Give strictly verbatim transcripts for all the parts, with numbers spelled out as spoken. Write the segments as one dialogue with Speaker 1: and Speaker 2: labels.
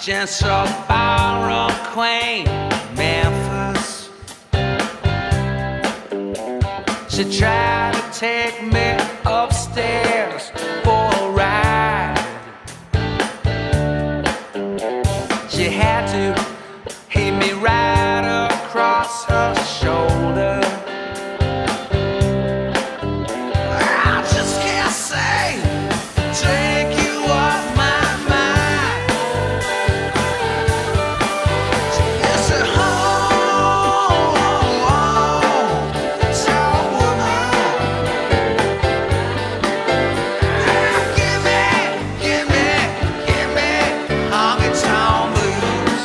Speaker 1: Gentle ballroom queen, Memphis. She tried to take me upstairs for a ride. She had to hit me right across her shoulder. I just can't say, take you off my mind. It's a home, town woman. Give me, give me, give me honky tonk blues.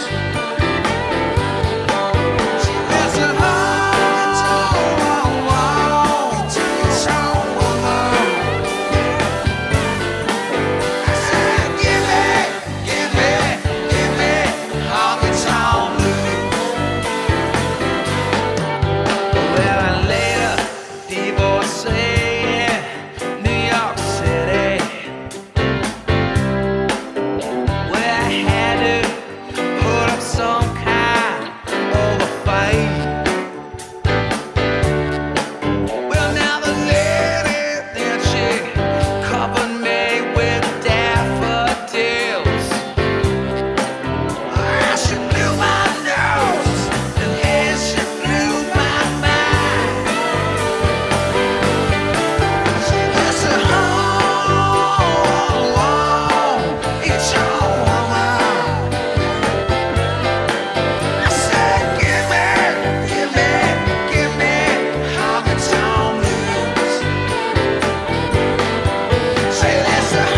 Speaker 1: It's a home, town woman. Give me, give me, give me honky tonk blues. Well, I later divorcee in New York City, where I had to put up some kind of a fight. Well, now the lady, then she covered me with daffodils. Ah, she blew my nose, and then she blew my mind. It's a home, it's your woman. I said, give me, give me, give me honky tonk blues. Say it's a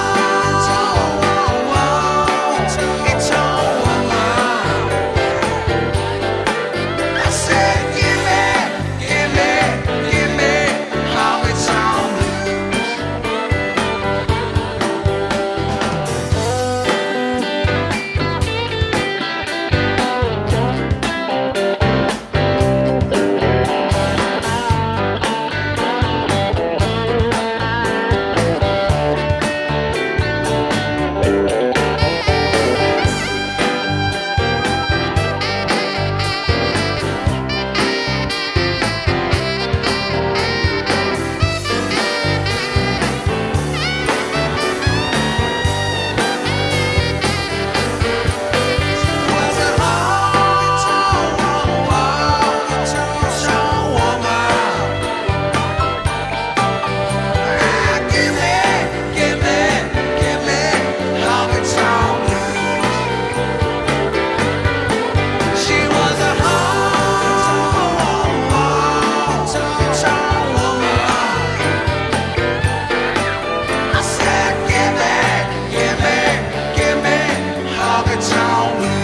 Speaker 1: home, it's your woman. I said, give me, give me, give me honky tonk blues. Was a honky tonk woman. Ah, give me, give me, give me honky tonk blues. She was a honky tonk woman. I said, give me, give me, give me honky tonk blues.